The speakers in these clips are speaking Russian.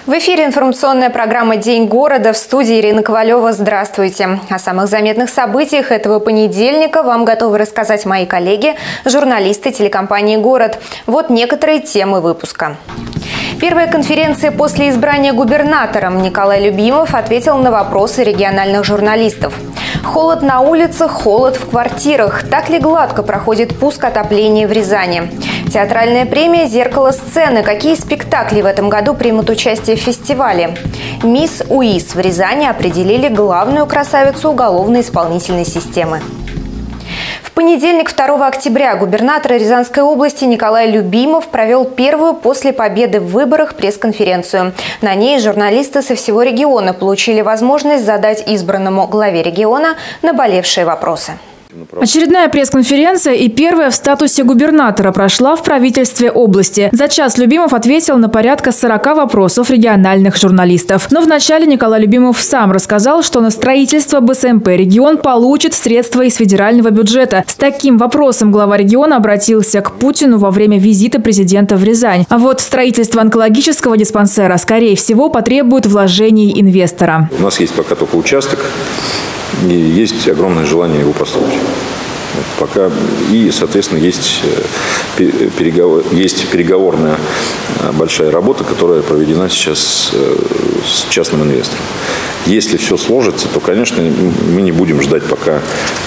В эфире информационная программа «День города», в студии Ирина Ковалева. Здравствуйте. О самых заметных событиях этого понедельника вам готовы рассказать мои коллеги, журналисты телекомпании «Город». Вот некоторые темы выпуска. Первая конференция после избрания губернатором. Николай Любимов ответил на вопросы региональных журналистов. Холод на улицах, холод в квартирах. Так ли гладко проходит пуск отопления в Рязани? Театральная премия «Зеркало сцены». Какие спектакли в этом году примут участие в фестивале? Мисс УИС в Рязани определили главную красавицу уголовно-исполнительной системы. В понедельник, 2 октября, губернатор Рязанской области Николай Любимов провел первую после победы в выборах пресс-конференцию. На ней журналисты со всего региона получили возможность задать избранному главе региона наболевшие вопросы. Очередная пресс-конференция и первая в статусе губернатора прошла в правительстве области. За час Любимов ответил на порядка 40 вопросов региональных журналистов. Но вначале Николай Любимов сам рассказал, что на строительство БСМП регион получит средства из федерального бюджета. С таким вопросом глава региона обратился к Путину во время визита президента в Рязань. А вот строительство онкологического диспансера, скорее всего, потребует вложений инвестора. У нас есть пока только участок. И есть огромное желание его построить. Пока и, соответственно, есть переговорная большая работа, которая проведена сейчас с частным инвестором. Если все сложится, то, конечно, мы не будем ждать, пока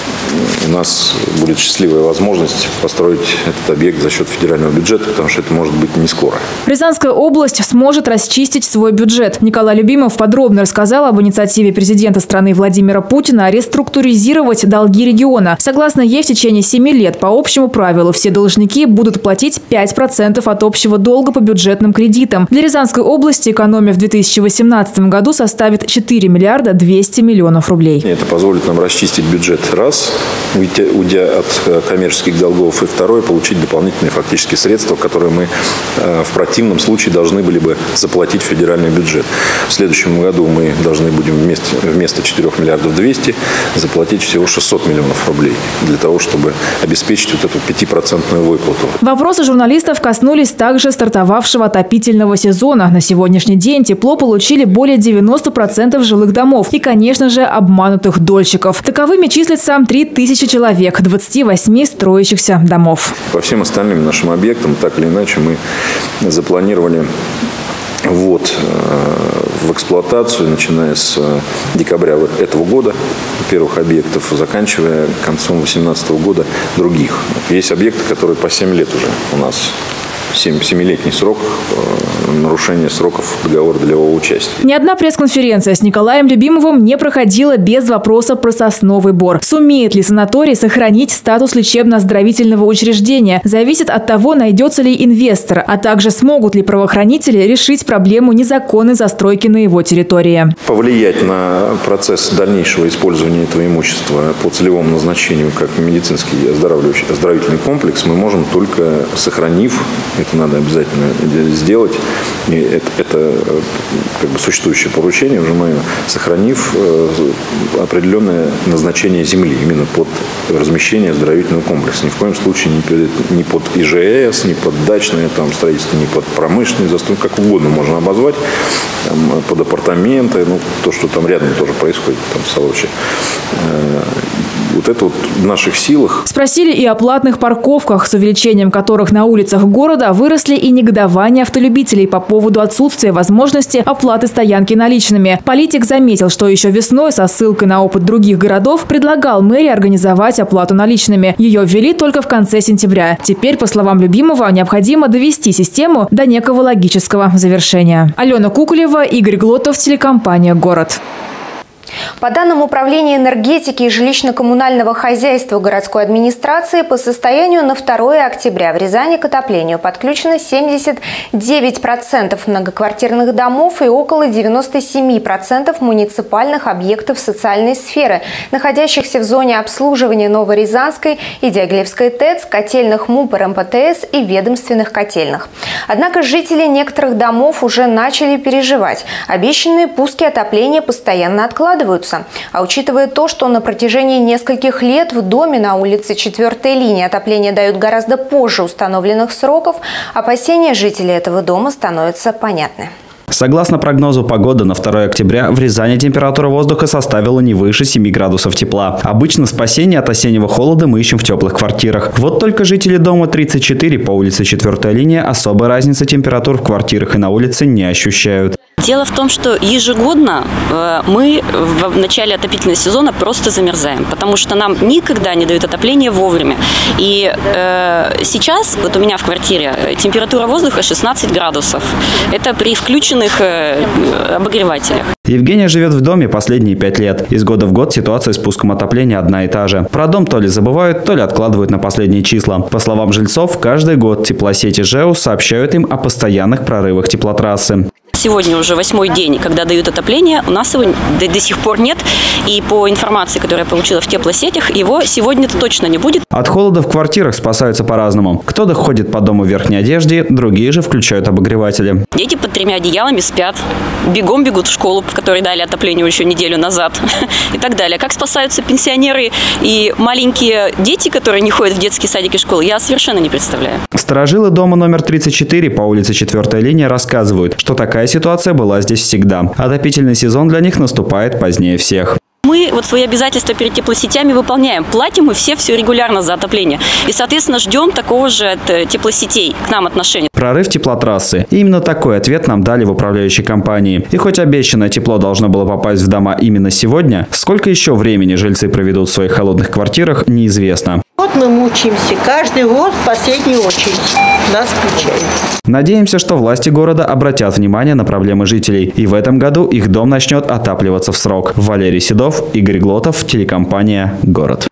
у нас будет счастливая возможность построить этот объект за счет федерального бюджета, потому что это может быть не скоро. Рязанская область сможет расчистить свой бюджет. Николай Любимов подробно рассказал об инициативе президента страны Владимира Путина реструктуризировать долги региона. Согласно ей, в течение 7 лет по общему правилу все должники будут платить 5% от общего долга по бюджетным кредитам. Для Рязанской области экономия в 2018 году составит 4 миллиарда 200 миллионов рублей. Это позволит нам расчистить бюджет раз, уйдя от коммерческих долгов, и второе, получить дополнительные фактические средства, которые мы в противном случае должны были бы заплатить в федеральный бюджет. В следующем году мы должны будем вместо 4 миллиардов 200 заплатить всего 600 миллионов рублей для того, чтобы обеспечить вот эту 5% выплату. Вопросы журналистов коснулись также стартовавшего отопительного сезона. На сегодняшний день тепло получили более 90% жилых домов и, конечно же, обманутых дольщиков. Таковыми числится 3000 человек, 28 строящихся домов. По всем остальным нашим объектам, так или иначе, мы запланировали ввод в эксплуатацию, начиная с декабря этого года первых объектов, заканчивая концом 2018 года других. Есть объекты, которые по 7 лет уже у нас. 7-летний срок нарушения сроков договора долевого участия. Ни одна пресс-конференция с Николаем Любимовым не проходила без вопроса про Сосновый Бор. Сумеет ли санаторий сохранить статус лечебно-оздоровительного учреждения, зависит от того, найдется ли инвестор, а также смогут ли правоохранители решить проблему незаконной застройки на его территории. Повлиять на процесс дальнейшего использования этого имущества по целевому назначению, как медицинский оздоровительный комплекс, мы можем только сохранив. Это надо обязательно сделать. И это как бы существующее поручение уже мое, сохранив определенное назначение земли именно под размещение оздоровительного комплекса. Ни в коем случае не под ИЖС, не под дачное там строительство, не под промышленную застройку, как угодно можно обозвать, там, под апартаменты, ну, то, что там рядом тоже происходит, там в Солочи. Вот это вот в наших силах. Спросили и о платных парковках, с увеличением которых на улицах города выросли и негодования автолюбителей по поводу отсутствия возможности оплаты стоянки наличными. Политик заметил, что еще весной со ссылкой на опыт других городов предлагал мэрии организовать оплату наличными. Ее ввели только в конце сентября. Теперь, по словам Любимова, необходимо довести систему до некого логического завершения. Алена Кукулева, Игорь Глотов, телекомпания «Город». По данным Управления энергетики и жилищно-коммунального хозяйства городской администрации, по состоянию на 2 октября в Рязани к отоплению подключено 79% многоквартирных домов и около 97% муниципальных объектов социальной сферы, находящихся в зоне обслуживания Новорязанской и Дягилевской ТЭЦ, котельных МУП РМПТС и ведомственных котельных. Однако жители некоторых домов уже начали переживать. Обещанные пуски отопления постоянно откладываются. А учитывая то, что на протяжении нескольких лет в доме на улице 4-й линии отопление дают гораздо позже установленных сроков, опасения жителей этого дома становятся понятны. Согласно прогнозу погоды, на 2 октября в Рязани температура воздуха составила не выше 7 градусов тепла. Обычно спасение от осеннего холода мы ищем в теплых квартирах. Вот только жители дома 34 по улице 4-я линия особой разницы температур в квартирах и на улице не ощущают. Дело в том, что ежегодно мы в начале отопительного сезона просто замерзаем, потому что нам никогда не дают отопление вовремя. И сейчас вот у меня в квартире температура воздуха 16 градусов. Это при включенных обогревателях. Евгения живет в доме последние 5 лет. Из года в год ситуация с пуском отопления одна и та же. Про дом то ли забывают, то ли откладывают на последние числа. По словам жильцов, каждый год теплосети ЖЭУ сообщают им о постоянных прорывах теплотрассы. Сегодня уже 8-й день, когда дают отопление, у нас его до сих пор нет. И по информации, которую я получила в теплосетях, его сегодня-то точно не будет. От холода в квартирах спасаются по-разному. Кто-то ходит по дому в верхней одежде, другие же включают обогреватели. Дети под 3 одеялами спят, бегом бегут в школу, в которой дали отопление еще неделю назад и так далее. Как спасаются пенсионеры и маленькие дети, которые не ходят в детские садики и школы, я совершенно не представляю. Сторожилы дома номер 34 по улице 4-я линия рассказывают, что такая ситуация была здесь всегда. Отопительный сезон для них наступает позднее всех. Мы вот свои обязательства перед теплосетями выполняем. Платим мы все регулярно за отопление. И, соответственно, ждем такого же от теплосетей к нам отношения. Прорыв теплотрассы. И именно такой ответ нам дали в управляющей компании. И хоть обещанное тепло должно было попасть в дома именно сегодня, сколько еще времени жильцы проведут в своих холодных квартирах, неизвестно. Вот мы мучаемся. Каждый год в последнюю очередь нас включают. Надеемся, что власти города обратят внимание на проблемы жителей. И в этом году их дом начнет отапливаться в срок. Валерий Седов, Игорь Глотов, телекомпания «Город».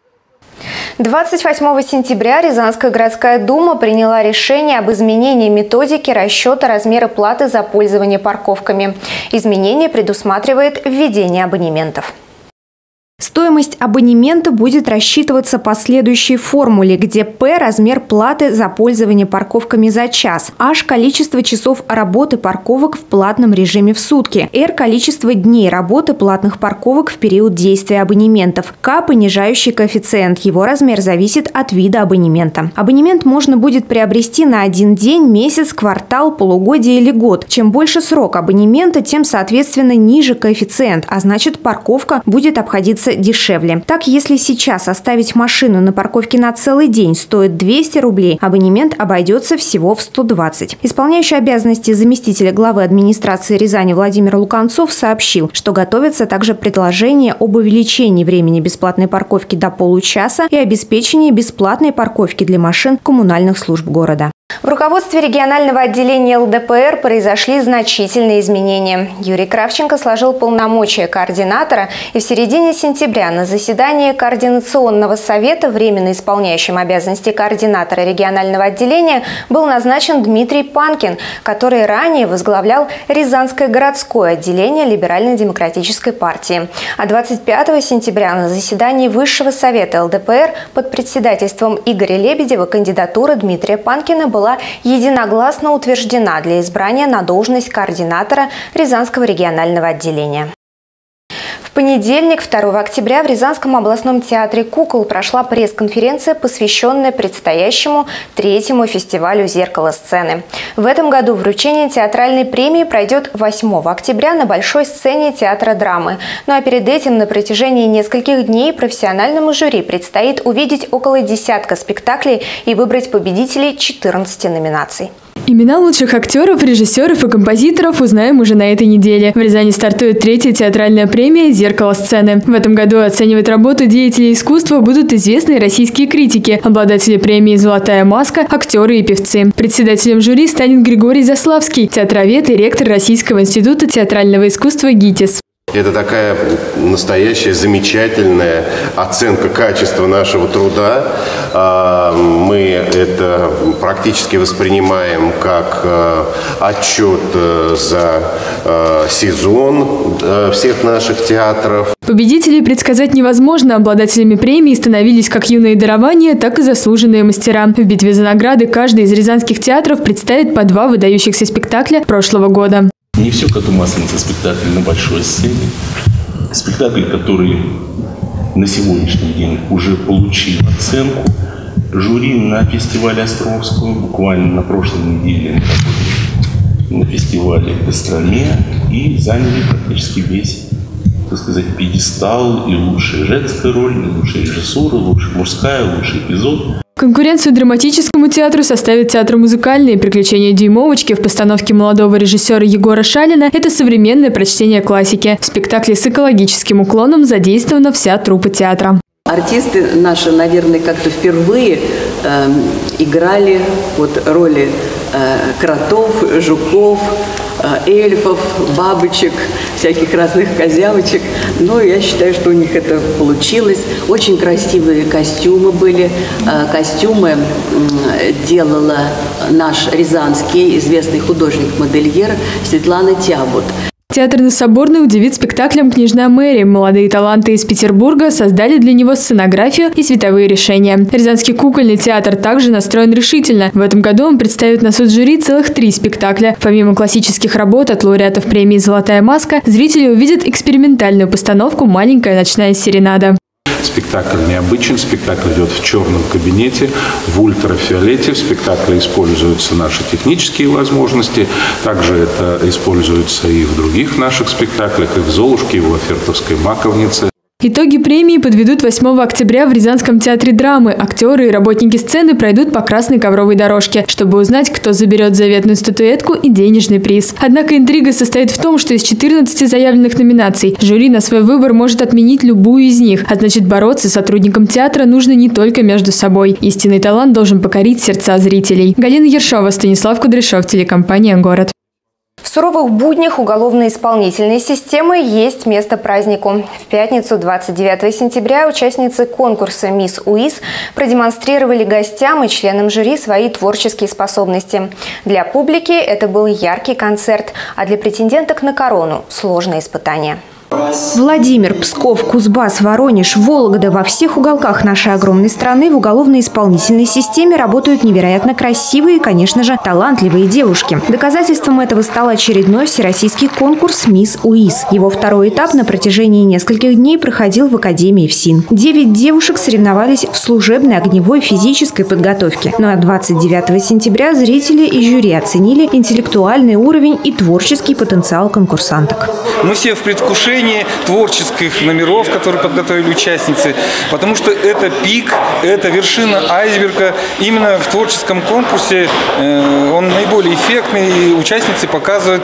28 сентября Рязанская городская дума приняла решение об изменении методики расчета размера платы за пользование парковками. Изменение предусматривает введение абонементов. Стоимость абонемента будет рассчитываться по следующей формуле, где P – размер платы за пользование парковками за час, H – количество часов работы парковок в платном режиме в сутки, R – количество дней работы платных парковок в период действия абонементов, K – понижающий коэффициент, его размер зависит от вида абонемента. Абонемент можно будет приобрести на 1 день, месяц, квартал, полугодие или год. Чем больше срок абонемента, тем, соответственно, ниже коэффициент, а значит, парковка будет обходиться дешевле. Так, если сейчас оставить машину на парковке на целый день стоит 200 рублей, абонемент обойдется всего в 120. Исполняющий обязанности заместителя главы администрации Рязани Владимир Луканцов сообщил, что готовится также предложение об увеличении времени бесплатной парковки до получаса и обеспечении бесплатной парковки для машин коммунальных служб города. В руководстве регионального отделения ЛДПР произошли значительные изменения. Юрий Кравченко сложил полномочия координатора, и в середине сентября на заседании Координационного совета временно исполняющим обязанности координатора регионального отделения был назначен Дмитрий Панкин, который ранее возглавлял Рязанское городское отделение Либерально-демократической партии. А 25 сентября на заседании Высшего совета ЛДПР под председательством Игоря Лебедева кандидатура Дмитрия Панкина была единогласно утверждена для избрания на должность координатора Рязанского регионального отделения. В понедельник, 2 октября, в Рязанском областном театре кукол прошла пресс-конференция, посвященная предстоящему 3-му фестивалю «Зеркало сцены». В этом году вручение театральной премии пройдет 8 октября на большой сцене театра драмы. Ну а перед этим на протяжении нескольких дней профессиональному жюри предстоит увидеть около десятка спектаклей и выбрать победителей 14 номинаций. Имена лучших актеров, режиссеров и композиторов узнаем уже на этой неделе. В Рязани стартует 3-я театральная премия «Зеркало сцены». В этом году оценивать работу деятелей искусства будут известные российские критики, обладатели премии «Золотая маска», актеры и певцы. Председателем жюри станет Григорий Заславский, театровед и ректор Российского института театрального искусства ГИТИС. Это такая настоящая замечательная оценка качества нашего труда. Мы это практически воспринимаем как отчет за сезон всех наших театров. Победителей предсказать невозможно. Обладателями премии становились как юные дарования, так и заслуженные мастера. В битве за награды каждый из рязанских театров представит по 2 выдающихся спектакля прошлого года. Не все коту масленица спектакль на большой сцене. Спектакль, который на сегодняшний день уже получил оценку. Жюри на фестивале Островского буквально на прошлой неделе на фестивале «Гастромия» и заняли практически весь, так сказать, пьедестал, и лучшая женская роль, и лучшая режиссура, лучшая мужская, лучший эпизод. Конкуренцию драматическому театру составит театр музыкальный. «Приключения Дюймовочки» в постановке молодого режиссера Егора Шалина – это современное прочтение классики. В спектакле с экологическим уклоном задействована вся труппа театра. Артисты наши, наверное, как-то впервые играли роли кротов, жуков, эльфов, бабочек, всяких разных козявочек. Но я считаю, что у них это получилось. Очень красивые костюмы были. Костюмы делала наш рязанский известный художник-модельер Светлана Тябут. Театр на Соборной удивит спектаклем «Княжна Мэри». Молодые таланты из Петербурга создали для него сценографию и световые решения. Рязанский кукольный театр также настроен решительно. В этом году он представит на суд жюри целых 3 спектакля. Помимо классических работ от лауреатов премии «Золотая маска», зрители увидят экспериментальную постановку «Маленькая ночная серенада». Спектакль необычен, спектакль идет в черном кабинете, в ультрафиолете. В спектакле используются наши технические возможности. Также это используется и в других наших спектаклях, и в «Золушке», и в «Лафертовской маковнице». Итоги премии подведут 8 октября в Рязанском театре драмы. Актеры и работники сцены пройдут по красной ковровой дорожке, чтобы узнать, кто заберет заветную статуэтку и денежный приз. Однако интрига состоит в том, что из 14 заявленных номинаций жюри на свой выбор может отменить любую из них. А значит, бороться сотрудникам театра нужно не только между собой. Истинный талант должен покорить сердца зрителей. Галина Ершова, Станислав Кудряшов, телекомпания «Город». В суровых буднях уголовно-исполнительной системы есть место празднику. В пятницу, 29 сентября, участницы конкурса «Мисс УИС» продемонстрировали гостям и членам жюри свои творческие способности. Для публики это был яркий концерт, а для претенденток на корону – сложное испытание. Владимир, Псков, Кузбасс, Воронеж, Вологда – во всех уголках нашей огромной страны в уголовно-исполнительной системе работают невероятно красивые и, конечно же, талантливые девушки. Доказательством этого стал очередной всероссийский конкурс «Мисс УИС». Его второй этап на протяжении нескольких дней проходил в Академии ФСИН. 9 девушек соревновались в служебной, огневой, физической подготовке. Ну а 29 сентября зрители и жюри оценили интеллектуальный уровень и творческий потенциал конкурсанток. Мы все в предвкушении творческих номеров, которые подготовили участницы, потому что это пик, это вершина айсберга. Именно в творческом конкурсе он наиболее эффектный, и участницы показывают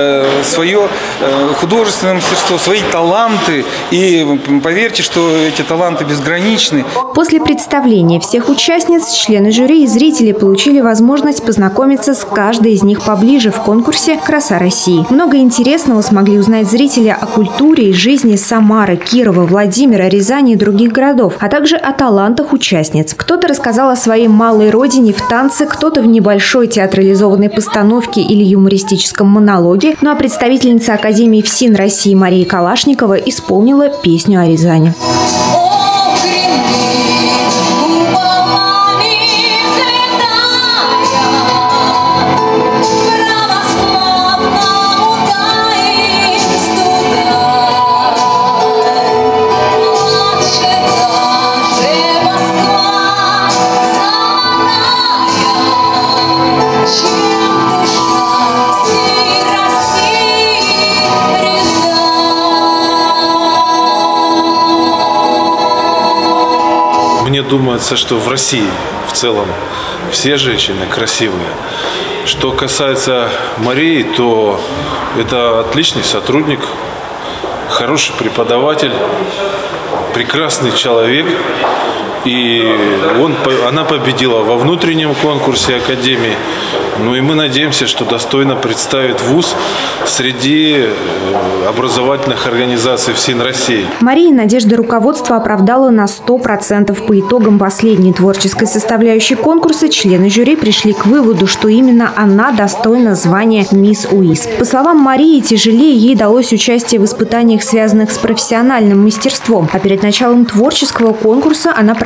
свое художественное мастерство, свои таланты. И поверьте, что эти таланты безграничны. После представления всех участниц члены жюри и зрители получили возможность познакомиться с каждой из них поближе в конкурсе «Краса России». Много интересного смогли узнать зрители о культуре и жизни Самары, Кирова, Владимира, Рязани и других городов, а также о талантах участниц. Кто-то рассказал о своей малой родине в танце, кто-то в небольшой театрализованной постановке или юмористическом монологе. Ну а представительница Академии ФСИН России Мария Калашникова исполнила песню о Рязани. Мне думается, что в России в целом все женщины красивые. Что касается Марии, то это отличный сотрудник, хороший преподаватель, прекрасный человек. И она победила во внутреннем конкурсе Академии. Ну и мы надеемся, что достойно представит вуз среди образовательных организаций ФСИН России. Мария надежды руководства оправдала на 100%. По итогам последней творческой составляющей конкурса члены жюри пришли к выводу, что именно она достойна звания «Мисс УИС». По словам Марии, тяжелее ей далось участие в испытаниях, связанных с профессиональным мастерством. А перед началом творческого конкурса она практически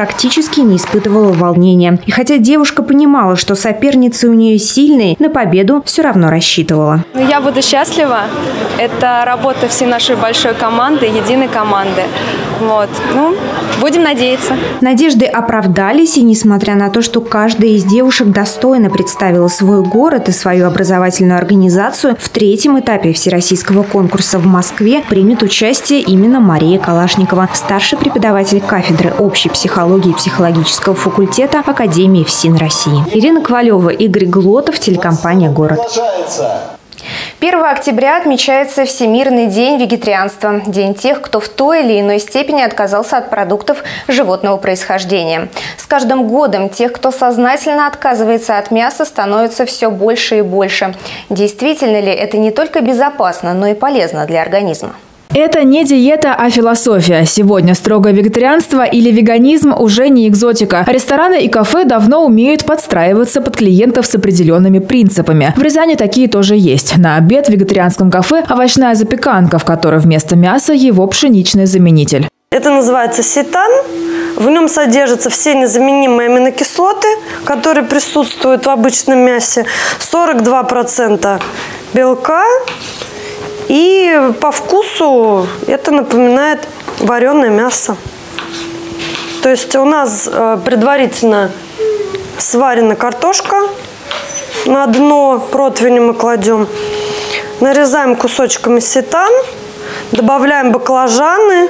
практически не испытывала волнения. И хотя девушка понимала, что соперницы у нее сильные, на победу все равно рассчитывала. Я буду счастлива. Это работа всей нашей большой команды, единой команды. Вот. Будем надеяться. Надежды оправдались, и несмотря на то, что каждая из девушек достойно представила свой город и свою образовательную организацию, в третьем этапе всероссийского конкурса в Москве примет участие именно Мария Калашникова, старший преподаватель кафедры общей психологии и психологического факультета Академии ФСИН России. Ирина Ковалева, Игорь Глотов, телекомпания «Город». 1 октября отмечается Всемирный день вегетарианства – день тех, кто в той или иной степени отказался от продуктов животного происхождения. С каждым годом тех, кто сознательно отказывается от мяса, становится все больше и больше. Действительно ли это не только безопасно, но и полезно для организма? Это не диета, а философия. Сегодня строгое вегетарианство или веганизм уже не экзотика. Рестораны и кафе давно умеют подстраиваться под клиентов с определенными принципами. В Рязани такие тоже есть. На обед в вегетарианском кафе овощная запеканка, в которой вместо мяса его пшеничный заменитель. Это называется сейтан. В нем содержатся все незаменимые аминокислоты, которые присутствуют в обычном мясе. 42% белка. И по вкусу это напоминает вареное мясо. То есть у нас предварительно сварена картошка. На дно противня мы кладем. Нарезаем кусочками сейтан. Добавляем баклажаны,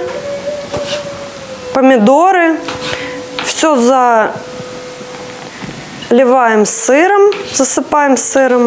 помидоры. Все заливаем сыром, засыпаем сыром.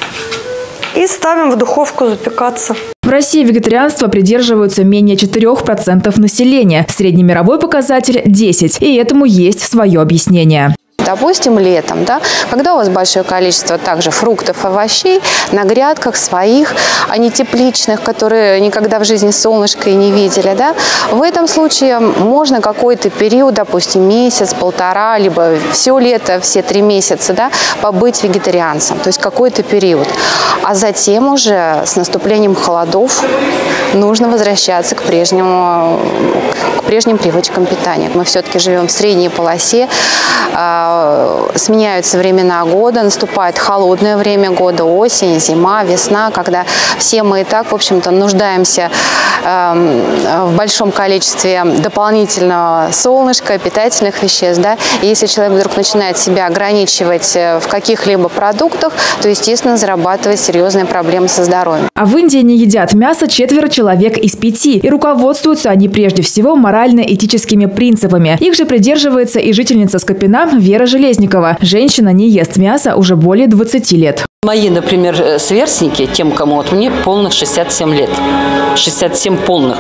И ставим в духовку запекаться. В России вегетарианства придерживаются менее 4% населения. Среднемировой показатель – 10%. И этому есть свое объяснение. Допустим, летом, когда у вас большое количество также фруктов, овощей на грядках своих, а не тепличных, которые никогда в жизни солнышко и не видели, в этом случае можно какой-то период, допустим, месяц, полтора, либо все лето, все 3 месяца, побыть вегетарианцем, то есть какой-то период. А затем уже с наступлением холодов нужно возвращаться к прежним привычкам питания. Мы все-таки живем в средней полосе, сменяются времена года, наступает холодное время года, осень, зима, весна, когда все мы и так, в общем-то, нуждаемся в большом количестве дополнительного солнышка, питательных веществ. И если человек вдруг начинает себя ограничивать в каких-либо продуктах, то, естественно, зарабатывает серьезные проблемы со здоровьем. А в Индии не едят мясо 4 человек из 5. И руководствуются они прежде всего морально-этическими принципами. Их же придерживается и жительница Скопина Вера Железникова. Женщина не ест мясо уже более 20 лет. Мои, например, сверстники, тем, кому мне полных 67 лет. 67 полных.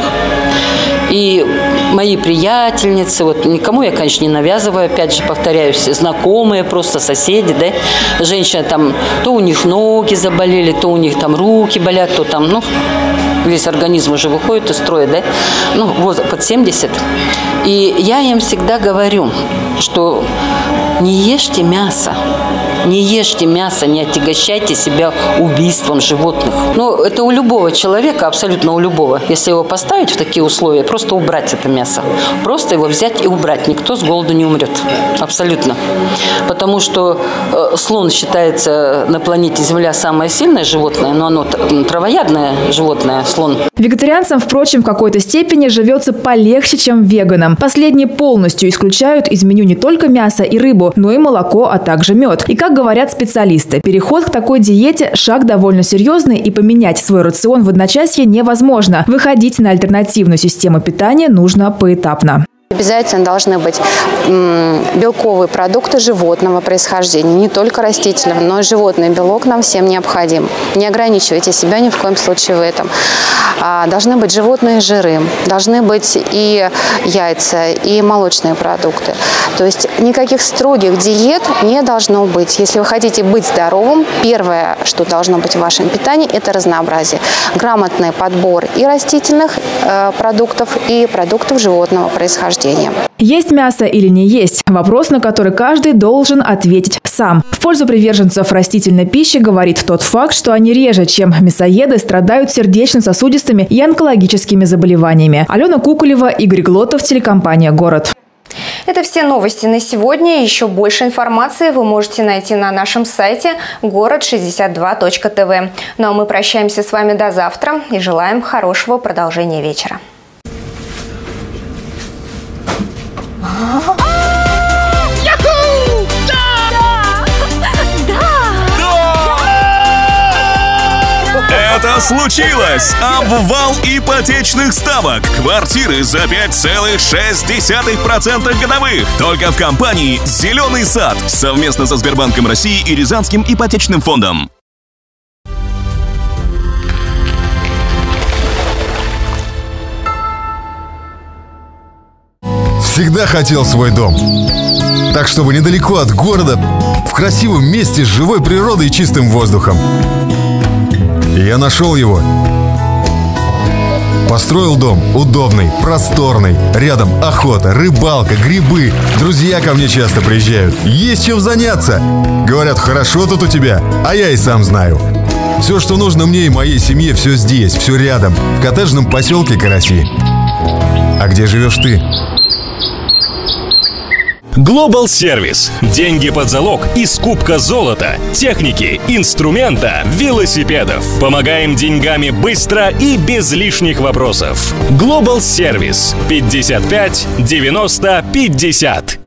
И мои приятельницы, никому я, конечно, не навязываю, опять же, повторяюсь, знакомые, просто соседи, женщины там, то у них ноги заболели, то у них там руки болят, то там, весь организм уже выходит из строя, под 70. И я им всегда говорю, что не ешьте мясо. Не ешьте мясо, не отягощайте себя убийством животных. Это у любого человека, абсолютно у любого. Если его поставить в такие условия, просто убрать это мясо. Просто его взять и убрать. Никто с голоду не умрет. Абсолютно. Потому что слон считается на планете Земля самое сильное животное, но оно травоядное животное, слон. Вегетарианцам, впрочем, в какой-то степени живется полегче, чем веганам. Последние полностью исключают из меню не только мясо и рыбу, но и молоко, а также мед. И как говорят специалисты, переход к такой диете – шаг довольно серьезный, и поменять свой рацион в одночасье невозможно. Выходить на альтернативную систему питания нужно поэтапно. Обязательно должны быть белковые продукты животного происхождения, не только растительного, но и животный белок нам всем необходим. Не ограничивайте себя ни в коем случае в этом. Должны быть животные жиры, должны быть и яйца, и молочные продукты. То есть никаких строгих диет не должно быть. Если вы хотите быть здоровым, первое, что должно быть в вашем питании, это разнообразие. Грамотный подбор и растительных продуктов, и продуктов животного происхождения. Есть мясо или не есть? Вопрос, на который каждый должен ответить сам. В пользу приверженцев растительной пищи говорит тот факт, что они реже, чем мясоеды, страдают сердечно-сосудистыми и онкологическими заболеваниями. Алена Куколева, Игорь Глотов, телекомпания «Город». Это все новости на сегодня. Еще больше информации вы можете найти на нашем сайте город62.тв. Ну а мы прощаемся с вами до завтра и желаем хорошего продолжения вечера. Это случилось! Обвал ипотечных ставок. Квартиры за 5,6% годовых. Только в компании «Зеленый сад» совместно со Сбербанком России и Рязанским ипотечным фондом. Всегда хотел свой дом. Так, чтобы недалеко от города, в красивом месте с живой природой и чистым воздухом. Я нашел его. Построил дом удобный, просторный. Рядом охота, рыбалка, грибы. Друзья ко мне часто приезжают. Есть чем заняться. Говорят, хорошо тут у тебя, а я и сам знаю. Все, что нужно мне и моей семье, все здесь, все рядом. В коттеджном поселке Караси. А где живешь ты? Global Service. Деньги под залог и скупка золота, техники, инструмента, велосипедов. Помогаем деньгами быстро и без лишних вопросов. Global Service. 55 90 50.